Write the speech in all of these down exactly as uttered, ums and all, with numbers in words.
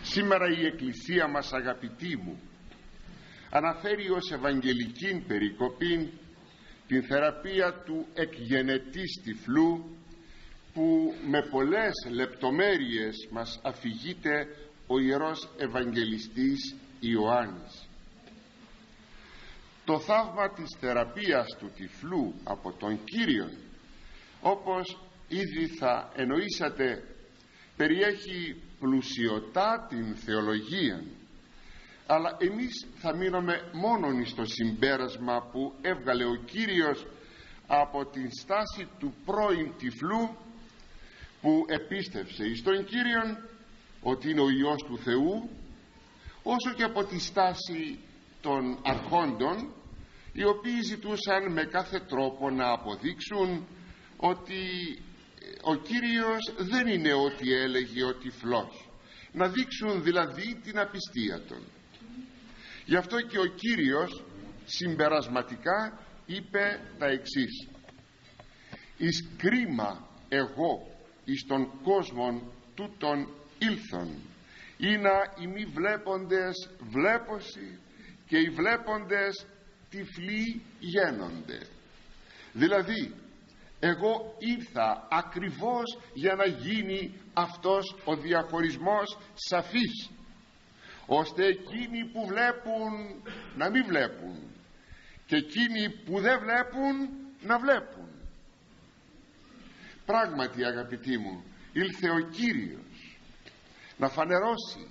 Σήμερα η Εκκλησία μας, αγαπητοί μου, αναφέρει ως ευαγγελική περικοπή την θεραπεία του εκγενετής τυφλού, που με πολλές λεπτομέρειες μας αφηγείται ο Ιερός Ευαγγελιστής Ιωάννης. Το θαύμα της θεραπείας του τυφλού από τον Κύριον, όπως ήδη θα εννοήσατε, περιέχει πλουσιωτά την θεολογία, αλλά εμείς θα μείνουμε μόνον στο συμπέρασμα που έβγαλε ο Κύριος από την στάση του πρώην τυφλού, που επίστευσε εις τον Κύριον ότι είναι ο Υιός του Θεού, όσο και από τη στάση των αρχόντων, οι οποίοι ζητούσαν με κάθε τρόπο να αποδείξουν ότι ο Κύριος δεν είναι ό,τι έλεγε ο τυφλός, να δείξουν δηλαδή την απιστία των. Γι' αυτό και ο Κύριος συμπερασματικά είπε τα εξής: «Εις κρίμα εγώ εις τον κόσμον τούτον ήλθον, ή να οι μη βλέποντες βλέπωση και οι βλέποντες τυφλοί γένονται». Δηλαδή εγώ ήρθα ακριβώς για να γίνει αυτός ο διαχωρισμός σαφής, ώστε εκείνοι που βλέπουν να μην βλέπουν και εκείνοι που δεν βλέπουν να βλέπουν. Πράγματι, αγαπητοί μου, ήλθε ο Κύριος να φανερώσει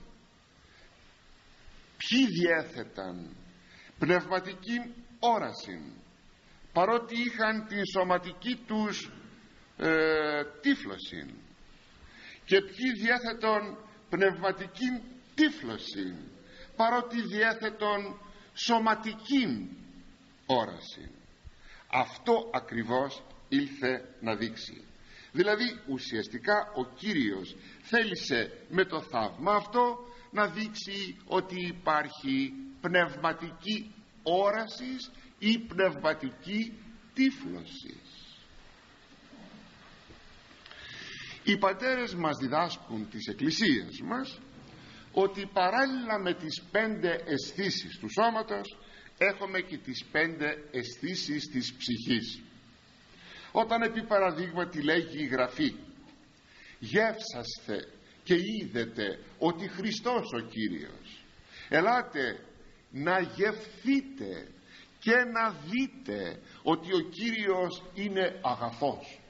ποιοι διέθεταν πνευματική όραση, παρότι είχαν την σωματική τους ε, τύφλωση, και ποιοι διέθετον πνευματική τύφλωση, παρότι διέθετον σωματική όραση. Αυτό ακριβώς ήλθε να δείξει. Δηλαδή ουσιαστικά ο Κύριος θέλησε με το θαύμα αυτό να δείξει ότι υπάρχει πνευματική όραση ή πνευματική τύφλωση. Οι πατέρες μας διδάσκουν της Εκκλησίας μας ότι παράλληλα με τις πέντε αισθήσεις του σώματος έχουμε και τις πέντε αισθήσεις της ψυχής. Όταν επί παραδείγματι λέγει η Γραφή «Γεύσαστε και είδετε ότι Χριστός ο Κύριος», ελάτε να γευθείτε και να δείτε ότι ο Κύριος είναι αγαθός.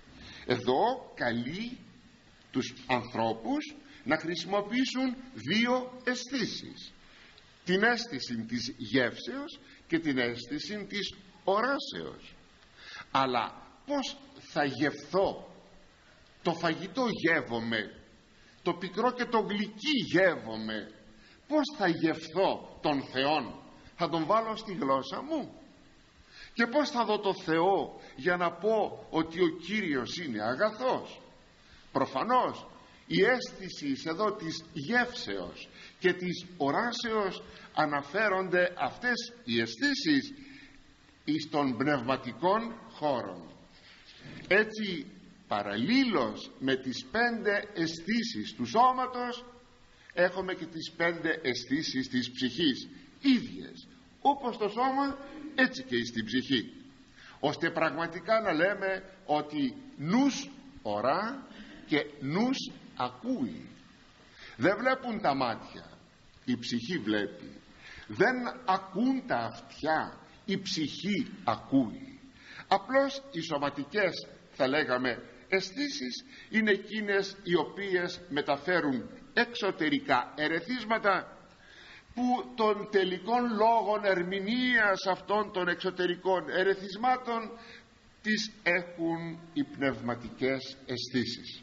Εδώ καλεί τους ανθρώπους να χρησιμοποιήσουν δύο αισθήσεις, την αίσθηση της γεύσεως και την αίσθηση της οράσεως. Αλλά πώς θα γευθώ? Το φαγητό γεύομαι, το πικρό και το γλυκί γεύομαι. Πώς θα γευθώ τον Θεόν? Θα τον βάλω στη γλώσσα μου? Και πώς θα δω το Θεό για να πω ότι ο Κύριος είναι αγαθός? Προφανώς η αίσθηση εδώ της γεύσεως και της οράσεως αναφέρονται αυτές οι αισθήσεις εις των πνευματικών χώρων. Έτσι παραλλήλως με τις πέντε αισθήσεις του σώματος έχουμε και τις πέντε αισθήσεις της ψυχής, ίδιες όπως το σώμα έτσι και στην ψυχή, ώστε πραγματικά να λέμε ότι νους ορά και νους ακούει. Δεν βλέπουν τα μάτια, η ψυχή βλέπει. Δεν ακούν τα αυτιά, η ψυχή ακούει. Απλώς οι σωματικές, θα λέγαμε, αισθήσεις είναι εκείνες οι οποίες μεταφέρουν εξωτερικά ερεθίσματα, που των τελικών λόγων ερμηνείας αυτών των εξωτερικών ερεθισμάτων τις έχουν οι πνευματικές αισθήσεις.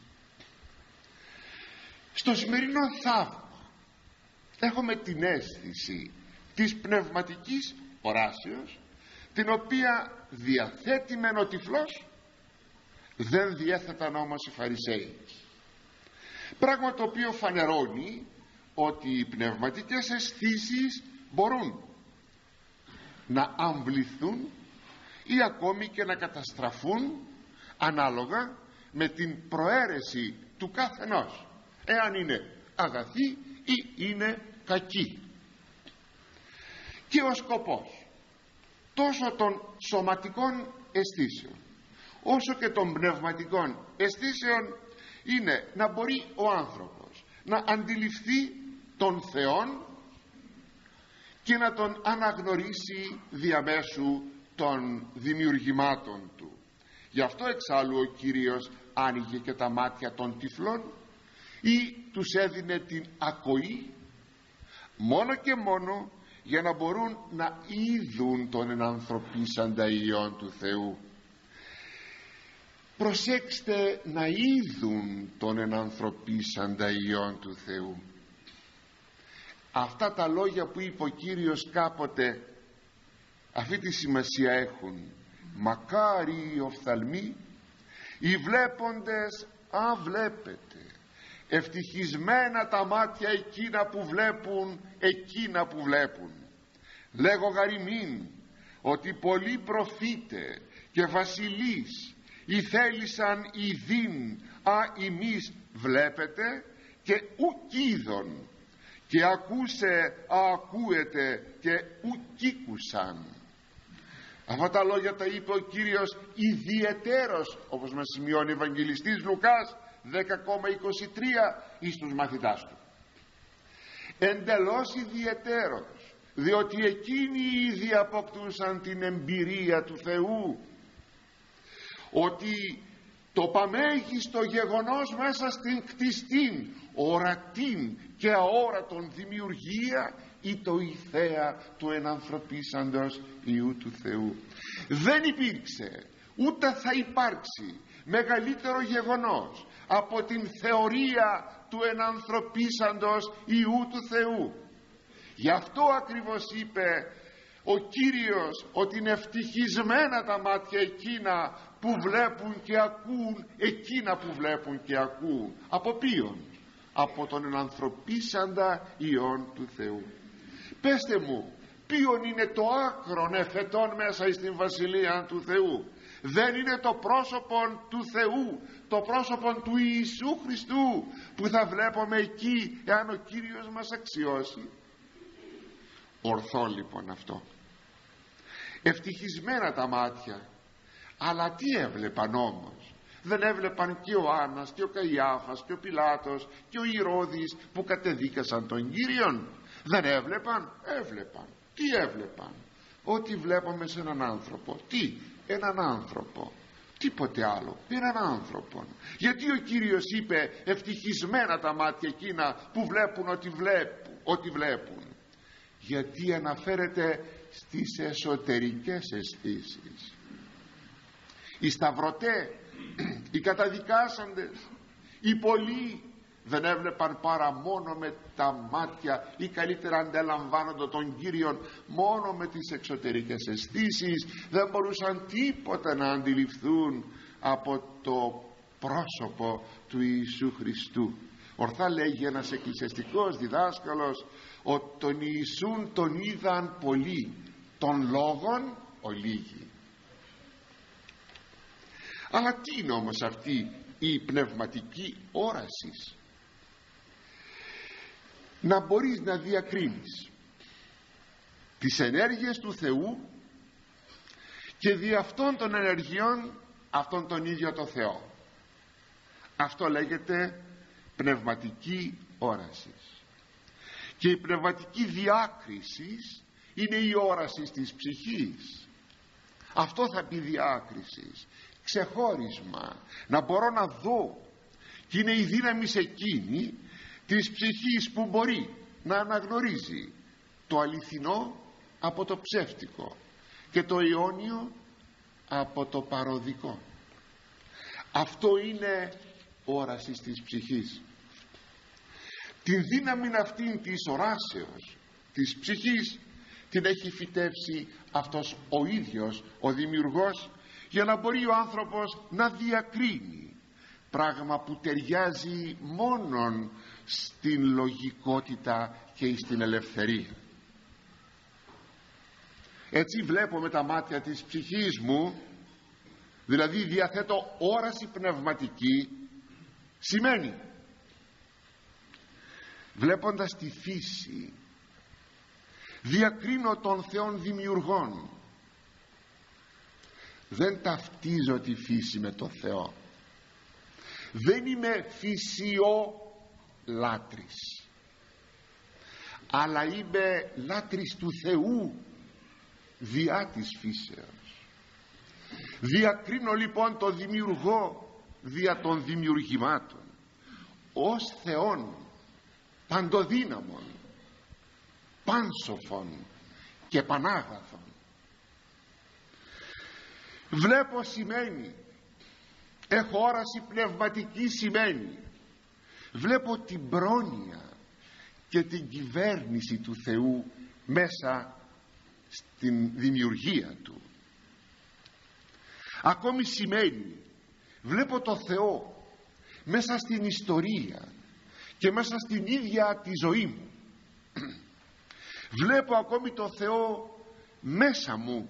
Στο σημερινό θαύμα έχουμε την αίσθηση της πνευματικής οράσεως, την οποία διαθέτει μεν ο τυφλός, δεν διέθεταν όμως οι Φαρισαίοι, πράγμα το οποίο φανερώνει ότι οι πνευματικές αισθήσεις μπορούν να αμβληθούν ή ακόμη και να καταστραφούν ανάλογα με την προαίρεση του καθενός. Εάν είναι αγαθή ή είναι κακή. Και ο σκοπός τόσο των σωματικών αισθήσεων όσο και των πνευματικών αισθήσεων είναι να μπορεί ο άνθρωπος να αντιληφθεί τον Θεόν και να τον αναγνωρίσει διαμέσου των δημιουργημάτων του. Γι' αυτό εξάλλου ο Κύριος άνοιγε και τα μάτια των τυφλών ή τους έδινε την ακοή, μόνο και μόνο για να μπορούν να είδουν τον ενανθρωπίσαντα Υιόν του Θεού. Προσέξτε, να είδουν τον ενανθρωπίσαντα Υιόν του Θεού. Αυτά τα λόγια που είπε ο Κύριος κάποτε αυτή τη σημασία έχουν. Μακάρι οι οφθαλμοί, οι βλέποντες αν βλέπετε. Ευτυχισμένα τα μάτια εκείνα που βλέπουν εκείνα που βλέπουν. Λέγω γαριμήν ότι πολλοί προφήτε και βασιλείς ή θέλησαν ειδήν α ημείς βλέπετε και ουκ είδον, και ακούσε α ακούετε και ουκ ήκουσαν. Αυτά τα λόγια τα είπε ο Κύριος ιδιαιτέρως, όπως μας σημειώνει ο Ευαγγελιστής Λουκάς δέκα είκοσι τρία, εις τους μαθητάς του. Εντελώς ιδιαιτέρως, διότι εκείνοι ήδη αποκτούσαν την εμπειρία του Θεού, ότι το παμέγιστο γεγονός μέσα στην κτιστήν, ορατήν και αόρατον δημιουργία ή το η θέα του ενανθρωπίσαντος Υιού του Θεού. Δεν υπήρξε ούτε θα υπάρξει μεγαλύτερο γεγονός από την θεωρία του ενανθρωπίσαντος Υιού του Θεού. Γι' αυτό ακριβώς είπε ο Κύριος ότι είναι ευτυχισμένα τα μάτια εκείνα που βλέπουν και ακούν, εκείνα που βλέπουν και ακούν. Από ποιον? Από τον ενανθρωπίσαντα Υιόν του Θεού. Πέστε μου, ποιον είναι το άκρον εφετών μέσα στην Βασιλεία του Θεού? Δεν είναι το πρόσωπο του Θεού, το πρόσωπο του Ιησού Χριστού που θα βλέπουμε εκεί εάν ο Κύριος μας αξιώσει? Ορθό λοιπόν αυτό. Ευτυχισμένα τα μάτια. Αλλά τι έβλεπαν όμως? Δεν έβλεπαν και ο Άννας και ο Καϊάφας και ο Πιλάτος και ο Ηρώδης που κατεδίκασαν τον Κύριον? Δεν έβλεπαν? Έβλεπαν. Τι έβλεπαν? Ό,τι βλέπουμε σε έναν άνθρωπο. Τι? Έναν άνθρωπο, τίποτε άλλο, έναν άνθρωπο. Γιατί ο Κύριος είπε ευτυχισμένα τα μάτια εκείνα που βλέπουν ότι βλέπουν, ότι βλέπουν? Γιατί αναφέρεται στις εσωτερικές αισθήσεις. Οι σταυρωτέ, οι καταδικάσαντες, οι πολλοί δεν έβλεπαν παρά μόνο με τα μάτια, ή καλύτερα αντιλαμβάνονται τον Κύριον μόνο με τις εξωτερικές αισθήσεις. Δεν μπορούσαν τίποτα να αντιληφθούν από το πρόσωπο του Ιησού Χριστού. Ορθά λέγει ένας εκκλησιαστικός διδάσκαλος ότι τον Ιησούν τον είδαν πολλοί, των λόγων ολίγοι. Αλλά τι είναι όμως αυτή η πνευματική όραση? Να μπορείς να διακρίνεις τις ενέργειες του Θεού και δι' αυτών των ενεργειών αυτόν τον ίδιο το Θεό. Αυτό λέγεται πνευματική όραση. Και η πνευματική διάκριση είναι η όραση της ψυχής. Αυτό θα πει διάκριση, ξεχώρισμα, να μπορώ να δω. Και είναι η δύναμη εκείνη της ψυχής που μπορεί να αναγνωρίζει το αληθινό από το ψεύτικο και το αιώνιο από το παροδικό. Αυτό είναι όραση της ψυχής. Την δύναμη αυτήν της οράσεως της ψυχής την έχει φυτεύσει αυτός ο ίδιος ο Δημιουργός, για να μπορεί ο άνθρωπος να διακρίνει πράγμα που ταιριάζει μόνον στην λογικότητα και στην ελευθερία. Έτσι βλέπω με τα μάτια της ψυχής μου, δηλαδή διαθέτω όραση πνευματική, σημαίνει βλέποντας τη φύση, διακρίνω τον Θεόν δημιουργών. Δεν ταυτίζω τη φύση με το Θεό. Δεν είμαι φυσιολάτρης, αλλά είμαι λάτρης του Θεού διά της φύσεως. Διακρίνω λοιπόν το δημιουργό δια των δημιουργημάτων ως Θεόν παντοδύναμον, πάνσοφον και πανάγαθον. Βλέπω σημαίνει, έχω όραση πνευματική, σημαίνει βλέπω την πρόνοια και την κυβέρνηση του Θεού μέσα στην δημιουργία του. Ακόμη σημαίνει βλέπω το Θεό μέσα στην ιστορία και μέσα στην ίδια τη ζωή μου. Βλέπω ακόμη το Θεό μέσα μου,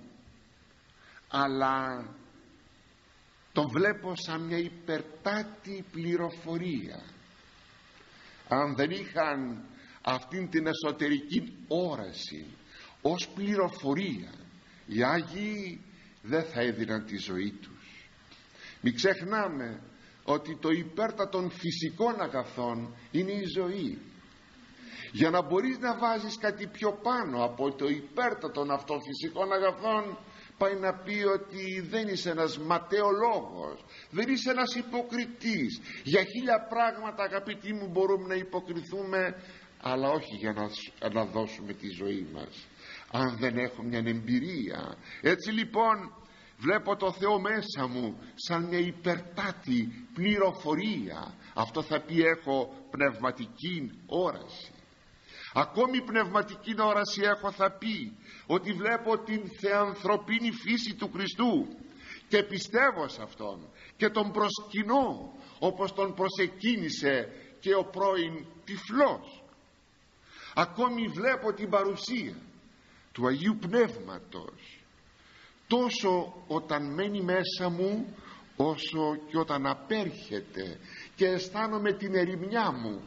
αλλά τον βλέπω σαν μια υπερτάτη πληροφορία. Αν δεν είχαν αυτήν την εσωτερική όραση ως πληροφορία, οι Άγιοι δεν θα έδιναν τη ζωή τους. Μην ξεχνάμε ότι το υπέρτατον φυσικών αγαθών είναι η ζωή. Για να μπορείς να βάζεις κάτι πιο πάνω από το υπέρτατον αυτών φυσικών αγαθών, πάει να πει ότι δεν είσαι ένας ματαιολόγος, δεν είσαι ένας υποκριτής. Για χίλια πράγματα, αγαπητοί μου, μπορούμε να υποκριθούμε, αλλά όχι για να, να δώσουμε τη ζωή μας, αν δεν έχω μια εμπειρία. Έτσι λοιπόν βλέπω το Θεό μέσα μου σαν μια υπερτάτη πληροφορία. Αυτό θα πει έχω πνευματική όραση. Ακόμη πνευματική όραση έχω, θα πει ότι βλέπω την θεανθρωπίνη φύση του Χριστού και πιστεύω σε Αυτόν και τον προσκυνώ όπως τον προσεκίνησε και ο πρώην τυφλός. Ακόμη βλέπω την παρουσία του Αγίου Πνεύματος, τόσο όταν μένει μέσα μου όσο και όταν απέρχεται, και αισθάνομαι την ερημιά μου.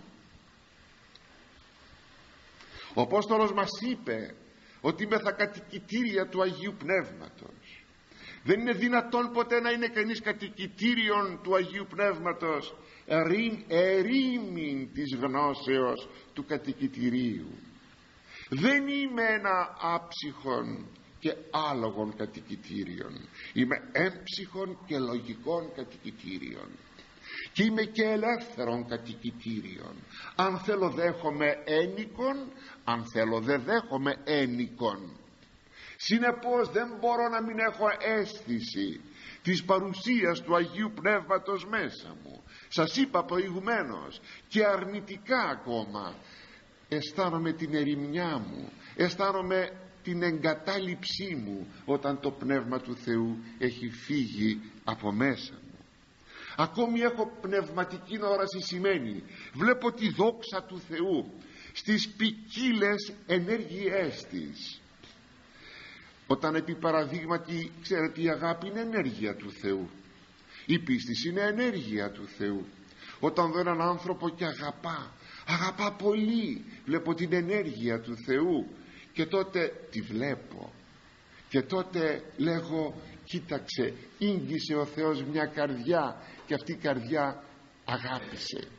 Ο Απόστολος μας είπε ότι είμαι στα κατοικητήρια του Αγίου Πνεύματος. Δεν είναι δυνατόν ποτέ να είναι κανείς κατοικητήριον του Αγίου Πνεύματος ερήμην της γνώσεως του κατοικητηρίου. Δεν είμαι ένα άψυχον και άλογον κατοικητήριον, είμαι έμψυχον και λογικών κατοικητήριον, και είμαι και ελεύθερον κατοικητήριον. Αν θέλω δέχομαι ένικον, αν θέλω δεν δέχομαι ένικον. Συνεπώς δεν μπορώ να μην έχω αίσθηση της παρουσίας του Αγίου Πνεύματος μέσα μου. Σας είπα προηγουμένως, και αρνητικά ακόμα αισθάνομαι την ερημιά μου, αισθάνομαι την εγκατάλειψή μου όταν το Πνεύμα του Θεού έχει φύγει από μέσα μου. Ακόμη έχω πνευματική όραση, σημαίνει βλέπω τη δόξα του Θεού στις ποικίλες ενέργειές της. Όταν επί παραδείγματι, ξέρετε, η αγάπη είναι ενέργεια του Θεού, η πίστη είναι ενέργεια του Θεού. Όταν δω έναν άνθρωπο και αγαπά, αγαπά πολύ, βλέπω την ενέργεια του Θεού, και τότε τη βλέπω και τότε λέγω, κοίταξε, ίγγισε ο Θεός μια καρδιά και αυτή η καρδιά αγάπησε.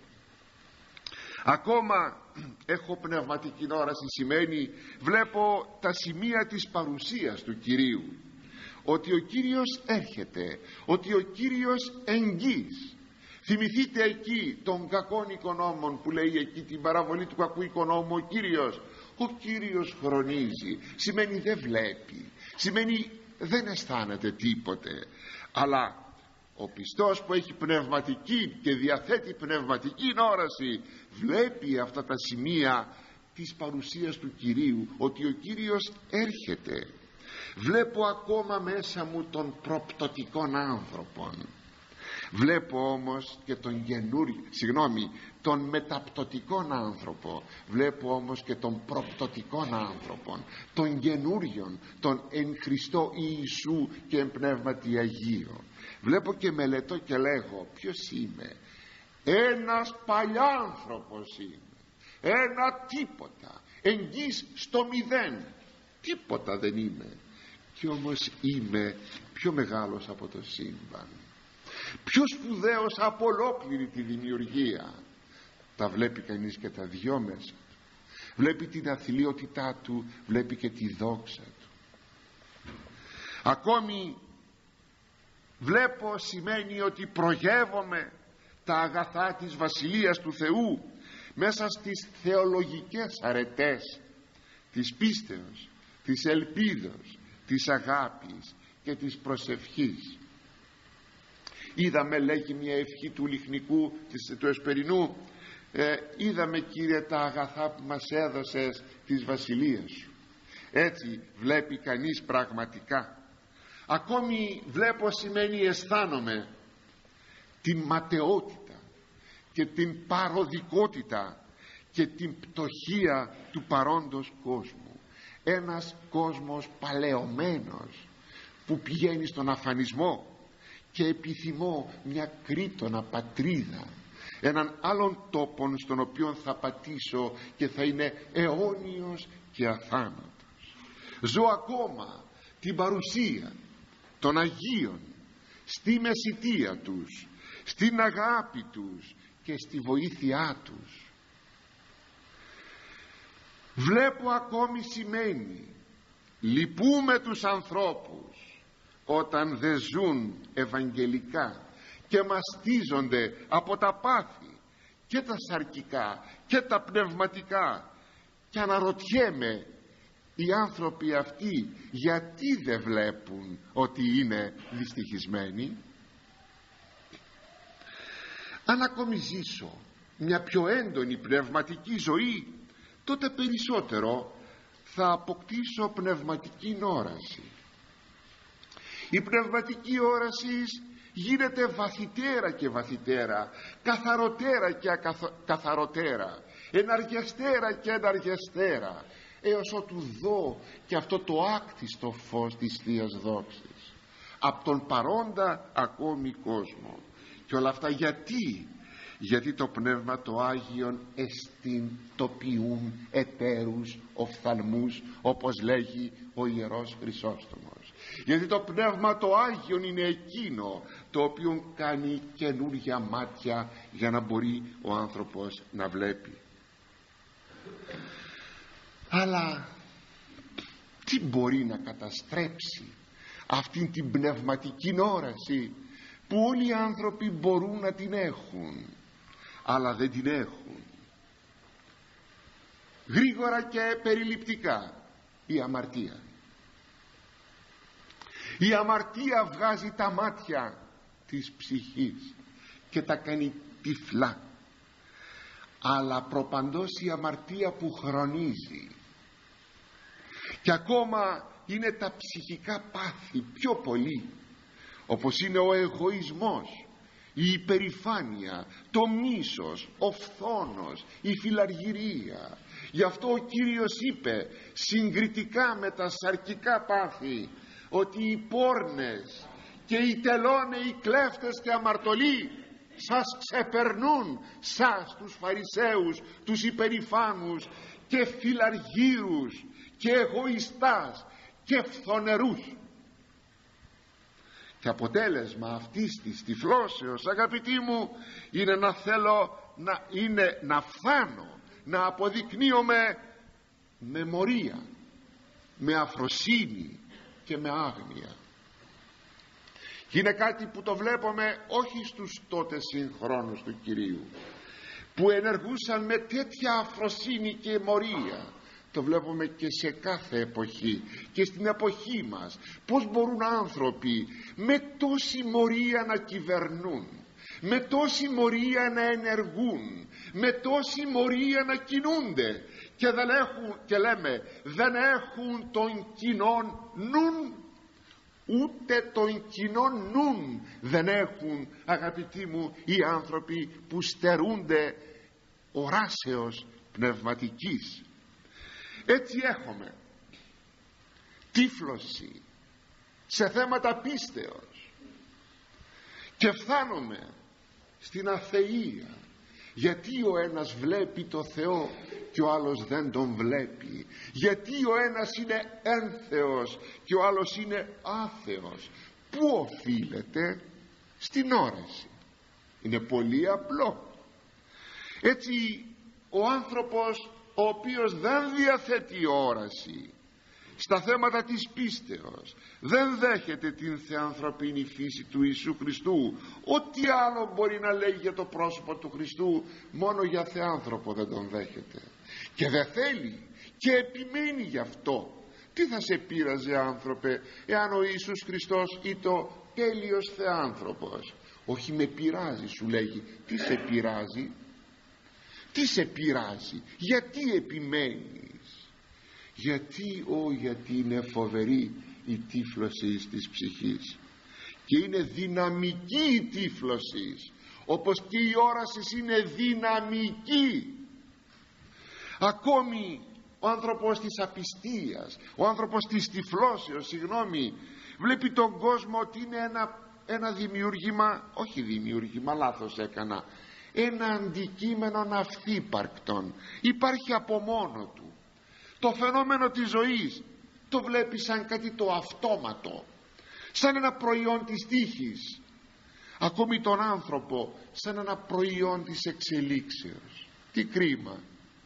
Ακόμα έχω πνευματική όραση, σημαίνει βλέπω τα σημεία της παρουσίας του Κυρίου, ότι ο Κύριος έρχεται, ότι ο Κύριος εγγύς. Θυμηθείτε εκεί των κακών οικονόμων που λέει εκεί την παραβολή του κακού οικονόμου ο Κύριος. Ο Κύριος χρονίζει, σημαίνει δεν βλέπει, σημαίνει δεν αισθάνεται τίποτε. Αλλά ο πιστός που έχει πνευματική και διαθέτει πνευματική όραση βλέπει αυτά τα σημεία της παρουσίας του Κυρίου, ότι ο Κύριος έρχεται. Βλέπω ακόμα μέσα μου τον προπτωτικών άνθρωπον. Βλέπω όμως και τον καινούριο, συγγνώμη, τον μεταπτωτικών άνθρωπο. Βλέπω όμως και τον προπτωτικών άνθρωπον, τον καινούριον, τον εν Χριστώ Ιησού και εν Πνεύματι Αγίο. Βλέπω και μελετώ και λέγω, ποιος είμαι? Ένας παλιάνθρωπος είμαι. ένα τίποτα, εγγύς στο μηδέν, τίποτα δεν είμαι, και όμως είμαι πιο μεγάλος από το σύμπαν, πιο σπουδαίος από ολόκληρη τη δημιουργία. Τα βλέπει κανείς και τα δυο μέσα, βλέπει την αθλιότητά του, βλέπει και τη δόξα του. Ακόμη βλέπω σημαίνει ότι προγεύομαι τα αγαθά της Βασιλείας του Θεού μέσα στις θεολογικές αρετές της πίστεως, της ελπίδος, της αγάπης και της προσευχής. Είδαμε, λέγει μια ευχή του Λιχνικού, του Εσπερινού, ε, είδαμε Κύριε τα αγαθά που μας έδωσες της Βασιλείας σου. Έτσι βλέπει κανείς πραγματικά. Ακόμη βλέπω σημαίνει αισθάνομαι την ματαιότητα και την παροδικότητα και την πτωχία του παρόντος κόσμου. Ένας κόσμος παλαιωμένος που πηγαίνει στον αφανισμό, και επιθυμώ μια Κρήτονα πατρίδα, έναν άλλον τόπον στον οποίο θα πατήσω και θα είναι αιώνιος και αθάνατος. Ζω ακόμα την παρουσία των Αγίων στη μεσιτεία τους, στην αγάπη τους και στη βοήθειά τους. Βλέπω ακόμη σημαίνει λυπούμε τους ανθρώπους όταν δεν ζουν ευαγγελικά και μαστίζονται από τα πάθη και τα σαρκικά και τα πνευματικά, και αναρωτιέμαι οι άνθρωποι αυτοί γιατί δεν βλέπουν ότι είναι δυστυχισμένοι. Αν ακόμη ζήσω μια πιο έντονη πνευματική ζωή, τότε περισσότερο θα αποκτήσω πνευματική όραση. Η πνευματική όραση γίνεται βαθυτέρα και βαθυτέρα, καθαροτέρα και ακαθαροτέρα, εναργιαστέρα και εναργιαστέρα, έως ότου δω και αυτό το άκτιστο φως της Θείας Δόξης από τον παρόντα ακόμη κόσμο. Και όλα αυτά γιατί? Γιατί το Πνεύμα το Άγιον εστιν τοπιούν εταίρους οφθαλμούς, όπως λέγει ο Ιερός Χρυσόστομος. Γιατί το Πνεύμα το Άγιον είναι εκείνο το οποίο κάνει καινούργια μάτια για να μπορεί ο άνθρωπος να βλέπει. Αλλά τι μπορεί να καταστρέψει αυτήν την πνευματική όραση που όλοι οι άνθρωποι μπορούν να την έχουν, αλλά δεν την έχουν? Γρήγορα και περιληπτικά, η αμαρτία. Η αμαρτία βγάζει τα μάτια της ψυχής και τα κάνει τυφλά, αλλά προπαντός η αμαρτία που χρονίζει. Και ακόμα είναι τα ψυχικά πάθη πιο πολύ, όπως είναι ο εγωισμός, η υπερηφάνεια, το μίσος, ο φθόνος, η φιλαργυρία. Γι' αυτό ο Κύριος είπε συγκριτικά με τα σαρκικά πάθη ότι οι πόρνες και οι τελώνεοι, κλέφτες και αμαρτωλοί σας ξεπερνούν, σας τους Φαρισαίους, τους υπερηφάνους και φιλαργύρους και εγωιστάς και φθονερούς. Και αποτέλεσμα αυτής της τυφλώσεως, αγαπητοί μου, είναι να θέλω να, είναι, να φθάνω, να αποδεικνύομαι με μορία, με αφροσύνη και με άγνοια. Και είναι κάτι που το βλέπουμε όχι στους τότε συγχρόνους του Κυρίου, που ενεργούσαν με τέτοια αφροσύνη και μορία. Το βλέπουμε και σε κάθε εποχή και στην εποχή μας, πως μπορούν άνθρωποι με τόση μορία να κυβερνούν, με τόση μορία να ενεργούν, με τόση μορία να κινούνται, και δεν έχουν, και λέμε, δεν έχουν τον κοινόν νουν, ούτε τον κοινόν νουν δεν έχουν, αγαπητοί μου, οι άνθρωποι που στερούνται οράσεως πνευματικής. Έτσι έχουμε τύφλωση σε θέματα πίστεως και φτάνουμε στην αθεία, γιατί ο ένας βλέπει το Θεό και ο άλλος δεν τον βλέπει? Γιατί ο ένας είναι ένθεος και ο άλλος είναι άθεος? Πού οφείλεται? Στην όραση. Είναι πολύ απλό. Έτσι ο άνθρωπος ο οποίος δεν διαθέτει όραση στα θέματα της πίστεως, δεν δέχεται την θεανθρωπίνη φύση του Ιησού Χριστού, ό,τι άλλο μπορεί να λέει για το πρόσωπο του Χριστού, μόνο για θεάνθρωπο δεν τον δέχεται και δεν θέλει και επιμένει γι' αυτό. Τι θα σε πείραζε, άνθρωπε, εάν ο Ιησούς Χριστός ήταν ο τέλειος θεάνθρωπος? Όχι, με πειράζει, σου λέγει. Τι σε πειράζει? Τι σε πειράζει? Γιατί επιμένεις? Γιατί, ό, γιατί είναι φοβερή η τύφλωση της ψυχής και είναι δυναμική η τύφλωση, όπως και η όραση είναι δυναμική. Ακόμη ο άνθρωπος της απιστίας, ο άνθρωπος της τυφλώσεως, συγγνώμη, βλέπει τον κόσμο ότι είναι ένα, ένα δημιούργημα, όχι δημιούργημα, λάθος έκανα, ένα αντικείμενο αυθύπαρκτον, υπάρχει από μόνο του. Το φαινόμενο της ζωής το βλέπει σαν κάτι το αυτόματο, σαν ένα προϊόν της τύχης. Ακόμη τον άνθρωπο σαν ένα προϊόν της εξελίξεως. Τι κρίμα.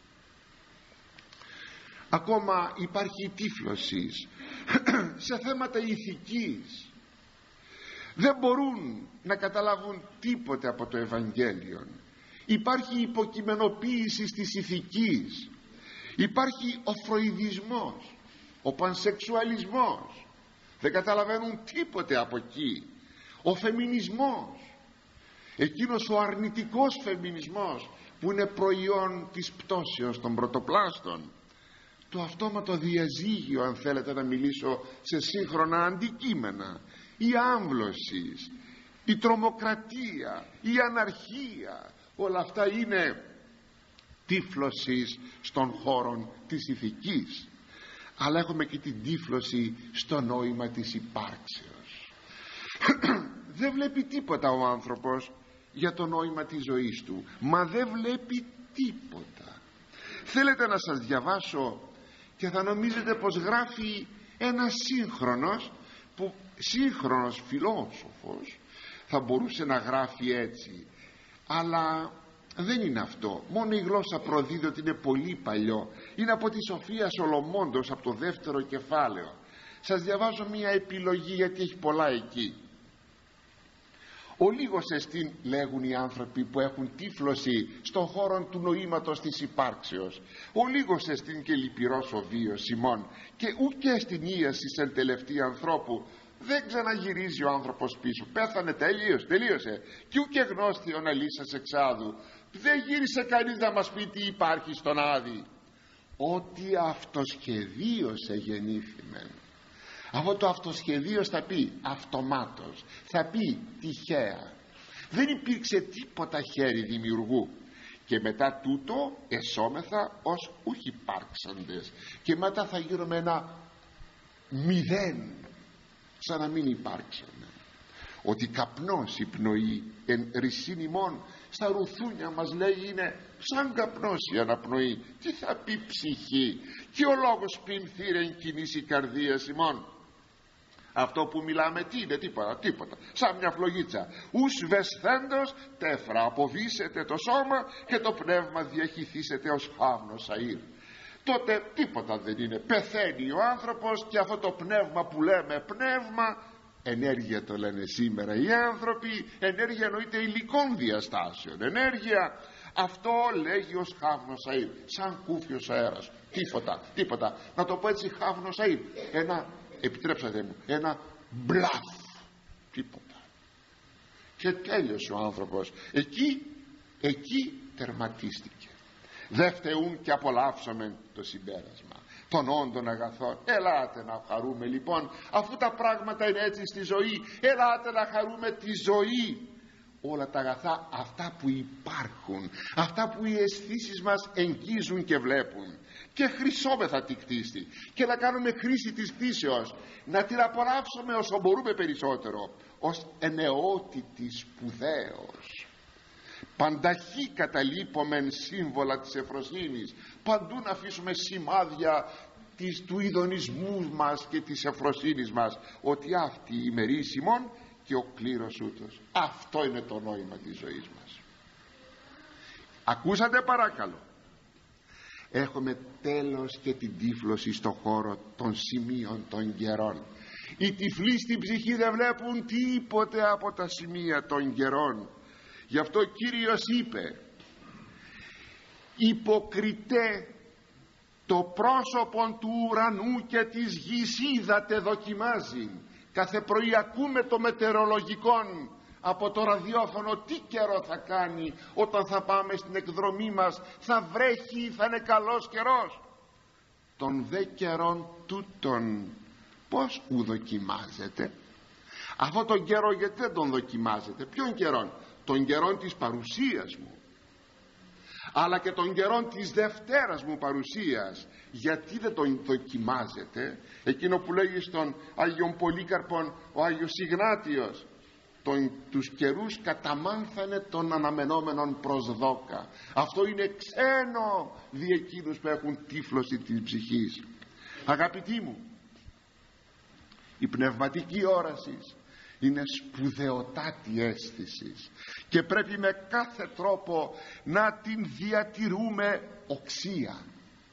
Ακόμα υπάρχει η τύφλωση σε θέματα ηθικής. Δεν μπορούν να καταλάβουν τίποτε από το Ευαγγέλιο. Υπάρχει υποκειμενοποίηση της ηθικής. Υπάρχει ο φροηδισμός, ο πανσεξουαλισμός. Δεν καταλαβαίνουν τίποτε από εκεί. Ο φεμινισμός, εκείνος ο αρνητικός φεμινισμός που είναι προϊόν της πτώσεως των πρωτοπλάστων. Το αυτόματο διαζύγιο, αν θέλετε να μιλήσω σε σύγχρονα αντικείμενα, η άμβλωση, η τρομοκρατία, η αναρχία, όλα αυτά είναι τύφλωση στον χώρο της ηθικής. Αλλά έχουμε και την τύφλωση στο νόημα της υπάρξεως. Δεν βλέπει τίποτα ο άνθρωπος για το νόημα της ζωής του, μα δεν βλέπει τίποτα. Θέλετε να σας διαβάσω και θα νομίζετε πως γράφει ένας σύγχρονος, που σύγχρονος φιλόσοφος θα μπορούσε να γράφει έτσι, αλλά δεν είναι αυτό. Μόνο η γλώσσα προδίδει ότι είναι πολύ παλιό. Είναι από τη Σοφία Σολομώντος, από το δεύτερο κεφάλαιο. Σας διαβάζω μία επιλογή γιατί έχει πολλά εκεί. Ο λίγος εστίν, λέγουν οι άνθρωποι που έχουν τύφλωση στον χώρο του νοήματος της υπάρξεως. Ο λίγος εστίν και λυπηρός ο βίος ημών, και ούτε στην ίαση εν τελευταία ανθρώπου. Δεν ξαναγυρίζει ο άνθρωπος πίσω. Πέθανε, τελείωσε, τελείωσε. Και ούτε γνώστη ο αλήσας εξάδου. Δεν γύρισε κανείς να μας πει τι υπάρχει στον Άδη. Ότι αυτοσχεδίωσε γεννήθημεν. Αυτό το αυτοσχεδίος θα πει αυτομάτως, θα πει τυχαία. Δεν υπήρξε τίποτα χέρι δημιουργού. Και μετά τούτο εσώμεθα ως ούχ υπάρξαντες. Και μετά θα γίνουμε ένα μηδέν, σαν να μην υπάρξανε. Ότι καπνός η πνοή εν ρησίν ημών, στα ρουθούνια μας λέει είναι σαν καπνός η αναπνοή. Τι θα πει ψυχή? Και ο λόγος πινθύρεν κινήσει η καρδία ημών. Αυτό που μιλάμε τι είναι? Τίποτα, τίποτα. Σαν μια φλογίτσα. Ους βεσθέντος τέφρα, αποβήσετε το σώμα και το πνεύμα διαχυθήσετε ως χάμνος αΐρ. Τότε τίποτα δεν είναι. Πεθαίνει ο άνθρωπος και αυτό το πνεύμα που λέμε πνεύμα, ενέργεια το λένε σήμερα οι άνθρωποι, ενέργεια εννοείται υλικών διαστάσεων. Ενέργεια, αυτό λέγει ως χάμνος αΐρ, σαν κούφιος αέρας. Τίποτα, τίποτα. Να το πω έτσι, χάμνος αΐρ. Ένα, επιτρέψατε μου, ένα μπλαφ. Τίποτα. Και τέλειωσε ο άνθρωπος. Εκεί, εκεί τερματίστηκε. Δε φταίουν και απολαύσαμε το συμπέρασμα των όντων αγαθών. Ελάτε να χαρούμε λοιπόν, αφού τα πράγματα είναι έτσι στη ζωή. Ελάτε να χαρούμε τη ζωή. Όλα τα αγαθά, αυτά που υπάρχουν, αυτά που οι αισθήσεις μας εγγίζουν και βλέπουν. Και χρυσόμεθα τη κτίστη, και να κάνουμε χρήση της κτήσεως, να την απολαύσουμε όσο μπορούμε περισσότερο, ως ενεότητη σπουδαίος. πανταχή καταλείπομεν σύμβολα της ευφροσύνης, παντού να αφήσουμε σημάδια της, του ειδονισμού μας και της ευφροσύνης μας, ότι αυτή η μερίσιμον και ο κλήρος ούτως. Αυτό είναι το νόημα της ζωής μας. Ακούσατε παράκαλω? Έχουμε τέλος και την τύφλωση στο χώρο των σημείων των καιρών. Οι τυφλοί στην ψυχή δεν βλέπουν τίποτε από τα σημεία των καιρών. Γι' αυτό ο Κύριος είπε: υποκριτέ, το πρόσωπο του ουρανού και της γης είδατε δοκιμάζει. Κάθε πρωί ακούμε το μετεωρολογικό από το ραδιόφωνο τι καιρό θα κάνει όταν θα πάμε στην εκδρομή μας, θα βρέχει, θα είναι καλός καιρός. Τον δε καιρόν τούτον πως ου δοκιμάζεται? Αυτό τον καιρό γιατί δεν τον δοκιμάζεται? Ποιον καιρόν? Τον καιρόν της παρουσίας μου, αλλά και τον καιρόν της Δευτέρας μου παρουσίας. Γιατί δεν τον δοκιμάζεται? Εκείνο που λέγει στον Άγιον Πολύκαρπον ο Άγιος Ιγνάτιος, τον, τους καιρούς καταμάνθανε των αναμενόμενων προσδόκα. Αυτό είναι ξένο δι' εκείνους που έχουν τύφλωση της ψυχής. Αγαπητοί μου, η πνευματική όραση είναι σπουδαιοτάτη αίσθηση και πρέπει με κάθε τρόπο να την διατηρούμε οξία.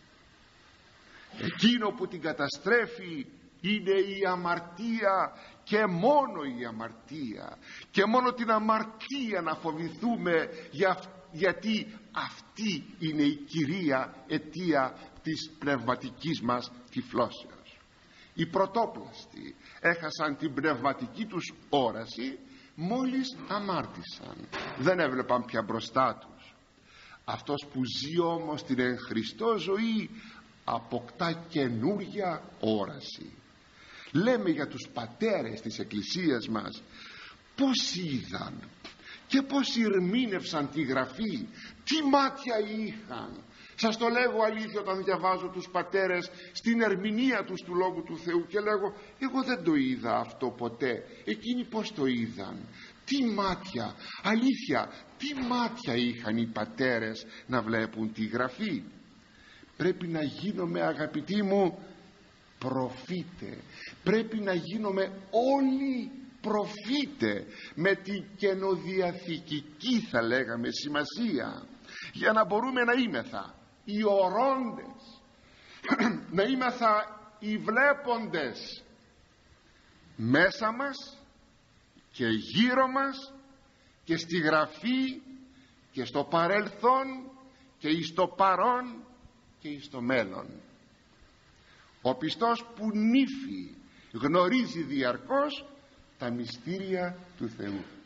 Εκείνο που την καταστρέφει είναι η αμαρτία και μόνο η αμαρτία, και μόνο την αμαρτία να φοβηθούμε, για, γιατί αυτή είναι η κυρία αιτία της πνευματικής μας τυφλώσεως. Οι πρωτόπλαστοι έχασαν την πνευματική τους όραση μόλις αμάρτησαν, δεν έβλεπαν πια μπροστά τους. Αυτός που ζει όμως την εν Χριστώ ζωή αποκτά καινούρια όραση. Λέμε για τους πατέρες της Εκκλησίας μας πως είδαν και πως ερμήνευσαν τη Γραφή, τι μάτια είχαν. Σας το λέγω αλήθεια, όταν διαβάζω τους πατέρες στην ερμηνεία τους του Λόγου του Θεού και λέγω εγώ δεν το είδα αυτό ποτέ, εκείνοι πως το είδαν, τι μάτια, αλήθεια, τι μάτια είχαν οι πατέρες να βλέπουν τη Γραφή. Πρέπει να γίνομαι, αγαπητοί μου, προφήτε, πρέπει να γίνομαι όλοι προφήτε με την καινοδιαθηκική, θα λέγαμε, σημασία, για να μπορούμε να είμεθα οι ορώντες, να�είμεθα οι βλέποντες μέσα μας και γύρω μας και στη Γραφή και στο παρελθόν και εις το παρόν και εις το μέλλον. Ο πιστός που νύφει γνωρίζει διαρκώς τα μυστήρια του Θεού.